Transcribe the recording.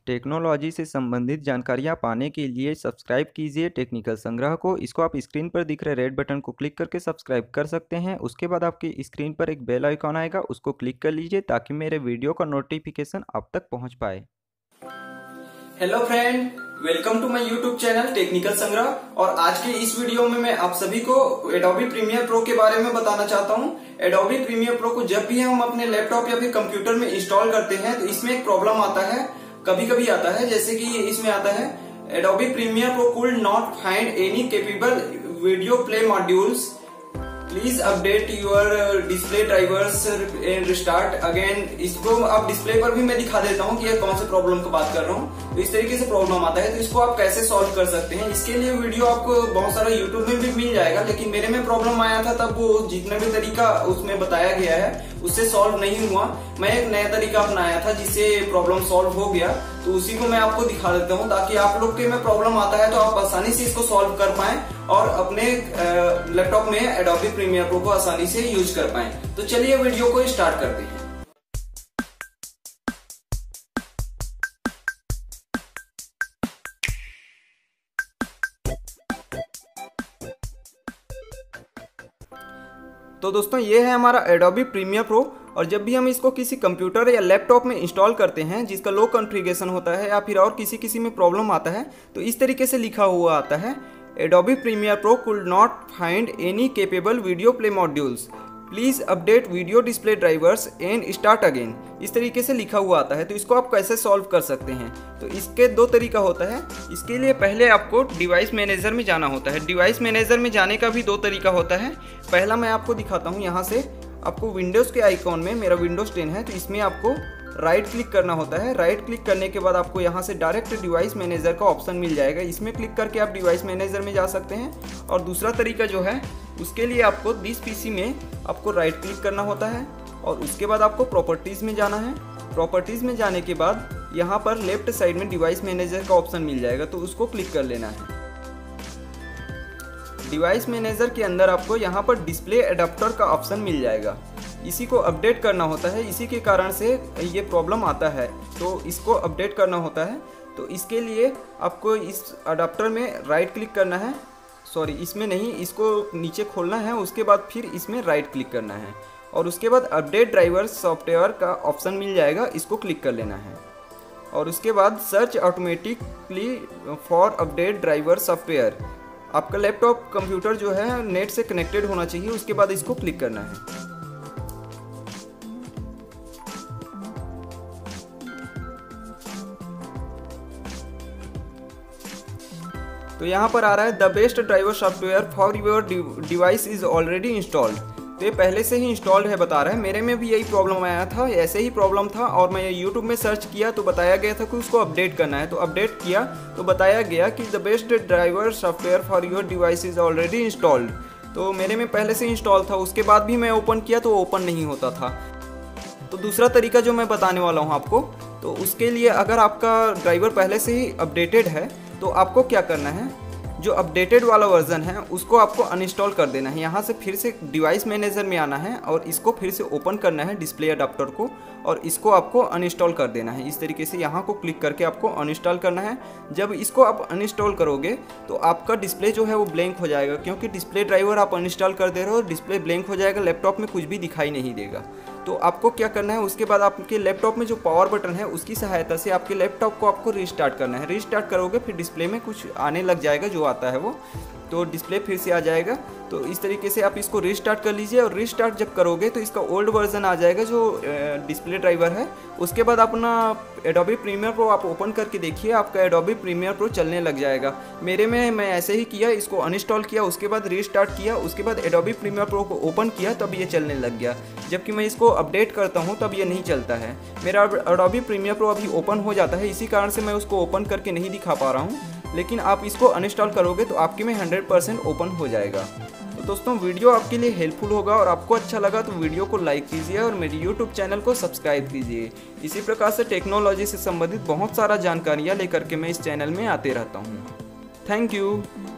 Technology से संबंधित जानकारियाँ पाने के लिए सब्सक्राइब कीजिए टेक्निकल संग्रह को। इसको आप स्क्रीन पर दिख रहे रेड बटन को क्लिक करके सब्सक्राइब कर सकते हैं। उसके बाद आपकी स्क्रीन पर एक बेल आइकॉन आएगा, उसको क्लिक कर लीजिए ताकि मेरे वीडियो का नोटिफिकेशन आप तक पहुंच पाए। Hello friend, welcome to my YouTube channel technical संग्रह। और आज के इस वीडियो में मैं आप सभी को एडोबी प्रीमियर प्रो के बारे में बताना चाहता हूं। एडोबी प्रीमियर प्रो को जब भी हम अपने लैपटॉप या फिर कंप्यूटर में इंस्टॉल करते हैं तो इसमें एक प्रॉब्लम आता है, कभी कभी आता है, जैसे कि इसमें आता है Adobe Premiere Pro could not find any capable video play modules, please update your display drivers and restart again. इसको आप डिस्प्ले पर भी मैं दिखा देता हूँ कि ये कौन से प्रॉब्लम की बात कर रहा हूँ। तो इस तरीके से प्रॉब्लम आता है, तो इसको आप कैसे सॉल्व कर सकते हैं, इसके लिए वीडियो आपको बहुत सारा यूट्यूब में भी मिल जाएगा। लेकिन मेरे में प्रॉब्लम आया था तब वो जितना भी तरीका उसमें बताया गया है उससे सॉल्व नहीं हुआ। मैं एक नया तरीका अपनाया था जिससे प्रॉब्लम सॉल्व हो गया, तो उसी को मैं आपको दिखा देता हूँ ताकि आप लोग के में प्रॉब्लम आता है तो आप आसानी से इसको सॉल्व कर पाएं और अपने लैपटॉप में एडोबी प्रीमियर प्रो को आसानी से यूज कर पाएं। तो चलिए वीडियो को स्टार्ट करते हैं। तो दोस्तों ये है हमारा एडोबी प्रीमियर प्रो। और जब भी हम इसको किसी कंप्यूटर या लैपटॉप में इंस्टॉल करते हैं जिसका लो कॉन्फ़िगरेशन होता है या फिर और किसी में प्रॉब्लम आता है तो इस तरीके से लिखा हुआ आता है, Adobe Premiere Pro could not find any capable video play modules, please update video display drivers and start again. इस तरीके से लिखा हुआ आता है। तो इसको आप कैसे सॉल्व कर सकते हैं, तो इसके दो तरीका होता है। इसके लिए पहले आपको डिवाइस मैनेजर में जाना होता है। डिवाइस मैनेजर में जाने का भी दो तरीका होता है। पहला मैं आपको दिखाता हूँ। यहाँ से आपको विंडोज़ के आइकॉन में, मेरा विंडोज़ 10 है तो इसमें आपको राइट क्लिक करना होता है। राइट क्लिक करने के बाद आपको यहाँ से डायरेक्ट डिवाइस मैनेजर का ऑप्शन मिल जाएगा। इसमें क्लिक करके आप डिवाइस मैनेजर में जा सकते हैं। और दूसरा तरीका जो है उसके लिए आपको दिस पीसी में आपको राइट क्लिक करना होता है और उसके बाद आपको प्रॉपर्टीज़ में जाना है। प्रॉपर्टीज़ में जाने के बाद यहाँ पर लेफ्ट साइड में डिवाइस मैनेजर का ऑप्शन मिल जाएगा, तो उसको क्लिक कर लेना है। डिवाइस मैनेजर के अंदर आपको यहाँ पर डिस्प्ले एडाप्टर का ऑप्शन मिल जाएगा। इसी को अपडेट करना होता है, इसी के कारण से ये प्रॉब्लम आता है, तो इसको अपडेट करना होता है। तो इसके लिए आपको इस अडाप्टर में राइट क्लिक करना है, सॉरी इसमें नहीं, इसको नीचे खोलना है, उसके बाद फिर इसमें राइट क्लिक करना है और उसके बाद अपडेट ड्राइवर सॉफ्टवेयर का ऑप्शन मिल जाएगा, इसको क्लिक कर लेना है। और उसके बाद search automatically for update driver software. आपका लैपटॉप कंप्यूटर जो है नेट से कनेक्टेड होना चाहिए, उसके बाद इसको क्लिक करना है। तो यहाँ पर आ रहा है the best driver software for your device is already installed. तो ये पहले से ही इंस्टॉल्ड है बता रहा है। मेरे में भी यही प्रॉब्लम आया था, ऐसे ही प्रॉब्लम था और मैं यूट्यूब में सर्च किया तो बताया गया था कि उसको अपडेट करना है। तो अपडेट किया तो बताया गया कि the best driver software for your device is already installed. तो मेरे में पहले से इंस्टॉल था, उसके बाद भी मैं ओपन किया तो ओपन नहीं होता था। तो दूसरा तरीका जो मैं बताने वाला हूँ आपको, तो उसके लिए अगर आपका ड्राइवर पहले से ही अपडेटेड है तो आपको क्या करना है, जो अपडेटेड वाला वर्जन है उसको आपको अनइंस्टॉल कर देना है। यहाँ से फिर से डिवाइस मैनेजर में आना है और इसको फिर से ओपन करना है डिस्प्ले अडाप्टर को और इसको आपको अनइंस्टॉल कर देना है। इस तरीके से यहाँ को क्लिक करके आपको अनइंस्टॉल करना है। जब इसको आप अनइंस्टॉल करोगे तो आपका डिस्प्ले जो है वो ब्लैंक हो जाएगा, क्योंकि डिस्प्ले ड्राइवर आप अनइंस्टॉल कर दे रहे हो, डिस्प्ले ब्लैंक हो जाएगा, लैपटॉप में कुछ भी दिखाई नहीं देगा। तो आपको क्या करना है, उसके बाद आपके लैपटॉप में जो पावर बटन है उसकी सहायता से आपके लैपटॉप को आपको रीस्टार्ट करना है। रीस्टार्ट करोगे फिर डिस्प्ले में कुछ आने लग जाएगा, जो आता है वो, तो डिस्प्ले फिर से आ जाएगा। तो इस तरीके से आप इसको रीस्टार्ट कर लीजिए और रीस्टार्ट जब करोगे तो इसका ओल्ड वर्जन आ जाएगा जो डिस्प्ले ड्राइवर है। उसके बाद अपना एडोबी प्रीमियर प्रो आप ओपन करके देखिए, आपका एडोबी प्रीमियर प्रो चलने लग जाएगा। मेरे में मैं ऐसे ही किया, इसको अनइंस्टॉल किया, उसके बाद रीस्टार्ट किया, उसके बाद एडोबी प्रीमियर प्रो को ओपन किया तब ये चलने लग गया। जबकि मैं इसको अपडेट करता हूँ तब ये नहीं चलता है। मेरा एडोबी प्रीमियर प्रो अभी ओपन हो जाता है, इसी कारण से मैं उसको ओपन करके नहीं दिखा पा रहा हूँ। लेकिन आप इसको अनइंस्टॉल करोगे तो आपके में 100% ओपन हो जाएगा। तो दोस्तों वीडियो आपके लिए हेल्पफुल होगा और आपको अच्छा लगा तो वीडियो को लाइक कीजिए और मेरे यूट्यूब चैनल को सब्सक्राइब कीजिए। इसी प्रकार से टेक्नोलॉजी से संबंधित बहुत सारा जानकारियाँ लेकर के मैं इस चैनल में आते रहता हूँ। Thank you.